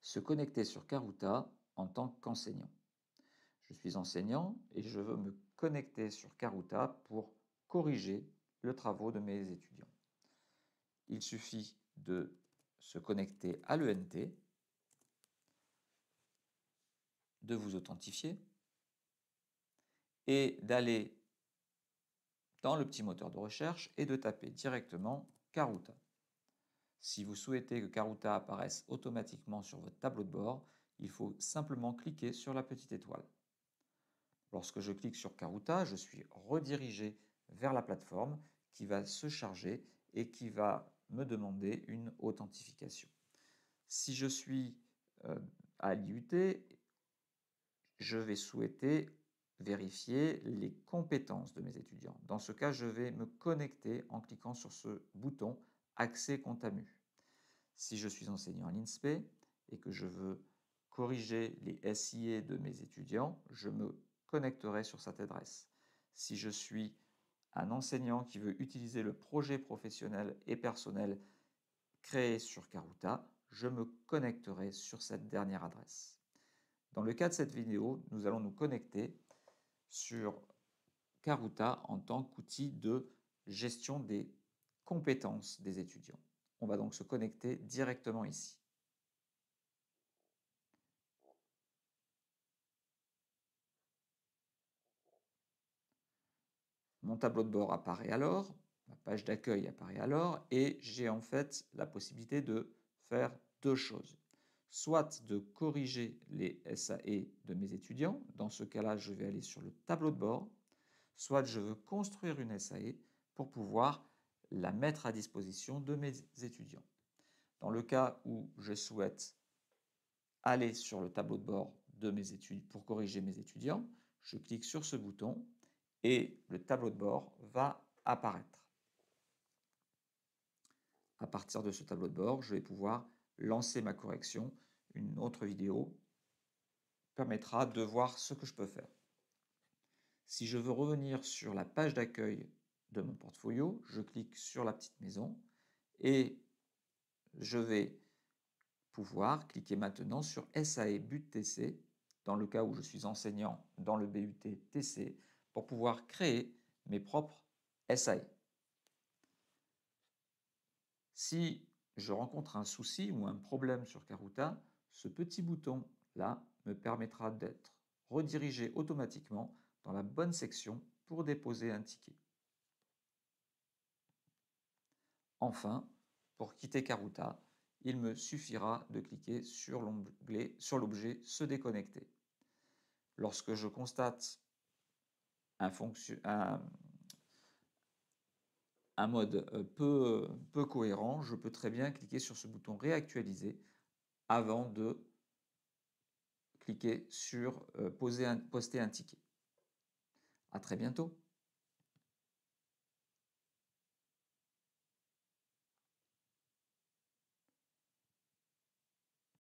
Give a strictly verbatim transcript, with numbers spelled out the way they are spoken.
Se connecter sur Karuta en tant qu'enseignant. Je suis enseignant et je veux me connecter sur Karuta pour corriger les travaux de mes étudiants. Il suffit de se connecter à l'E N T, de vous authentifier et d'aller dans le petit moteur de recherche et de taper directement Karuta. Si vous souhaitez que Karuta apparaisse automatiquement sur votre tableau de bord, il faut simplement cliquer sur la petite étoile. Lorsque je clique sur Karuta, je suis redirigé vers la plateforme qui va se charger et qui va me demander une authentification. Si je suis euh, à l'I U T, je vais souhaiter vérifier les compétences de mes étudiants. Dans ce cas, je vais me connecter en cliquant sur ce bouton Accès compte A M U. Si je suis enseignant à l'I N S P E et que je veux corriger les S I E de mes étudiants, je me connecterai sur cette adresse. Si je suis un enseignant qui veut utiliser le projet professionnel et personnel créé sur Karuta, je me connecterai sur cette dernière adresse. Dans le cas de cette vidéo, nous allons nous connecter sur Karuta en tant qu'outil de gestion des compétences des étudiants. On va donc se connecter directement ici. Mon tableau de bord apparaît alors, ma page d'accueil apparaît alors, et j'ai en fait la possibilité de faire deux choses. Soit de corriger les S A E de mes étudiants, dans ce cas-là, je vais aller sur le tableau de bord, soit je veux construire une S A E pour pouvoir la mettre à disposition de mes étudiants. Dans le cas où je souhaite aller sur le tableau de bord de mes études pour corriger mes étudiants, je clique sur ce bouton et le tableau de bord va apparaître. À partir de ce tableau de bord, je vais pouvoir lancer ma correction. Une autre vidéo permettra de voir ce que je peux faire. Si je veux revenir sur la page d'accueil de mon portfolio, je clique sur la petite maison et je vais pouvoir cliquer maintenant sur S A E B U T T C, dans le cas où je suis enseignant dans le B U T T C, pour pouvoir créer mes propres S A E. Si je rencontre un souci ou un problème sur Karuta, ce petit bouton-là me permettra d'être redirigé automatiquement dans la bonne section pour déposer un ticket. Enfin, pour quitter Karuta, il me suffira de cliquer sur l'onglet, sur l'objet Se déconnecter. Lorsque je constate un, fonction, un, un mode peu, peu cohérent, je peux très bien cliquer sur ce bouton Réactualiser avant de cliquer sur euh, poser un, poster un ticket. À très bientôt.